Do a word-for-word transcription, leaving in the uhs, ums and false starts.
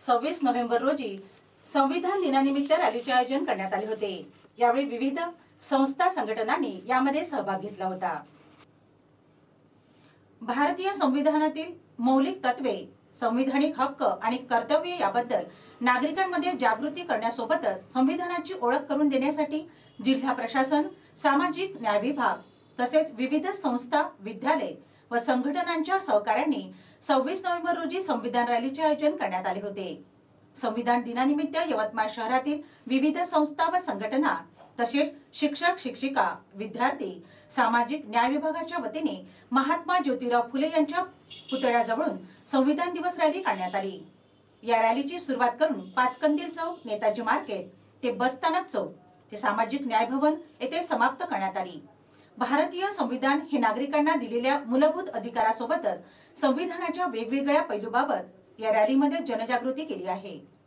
सव्वीस नोव्हेंबर रोजी संविधान दिनानिमित्त रॅलीचे आयोजन करण्यात आले होते। यावेळी विविध संस्था संघटनांनी यामध्ये सहभाग घेतला होता। भारतीय संविधानातील मौलिक तत्वे, संविधानिक हक्क आणि कर्तव्ये याबद्दल नागरिकांमध्ये जागृती करण्यासोबतच संविधानाची ओळख करून देण्यासाठी जिल्हा प्रशासन, सामाजिक न्याय विभाग तसेच विविध संस्था, विद्यालय व संघटनांच्या सहकार्याने सव्वीस नोव्हेंबर रोजी संविधान रॅलीचे आयोजन करण्यात आले होते। संविधान दिनानिमित्त यवतमाळ शहरातील विविध संस्था व संघटना तसेच शिक्षक, शिक्षिका, विद्यार्थी, सामाजिक न्याय विभागाच्या वतीने महात्मा ज्योतिराव फुले यांच्या पुतळ्याजवळून संविधान दिवस रॅली काढण्यात आली। या रॅलीची सुरुवात करून पाचकंदील चौक, नेताजी मार्केट ते बस स्थानक चौक ते सामाजिक न्याय भवन येथे समाप्त करण्यात आली। भारतीय संविधान हे नागरिकांना दिलेल्या मूलभूत अधिकारासोबतच संविधानाच्या वेगवेगळ्या पैलूबाबत या रॅलीमध्ये जनजागृती केली आहे।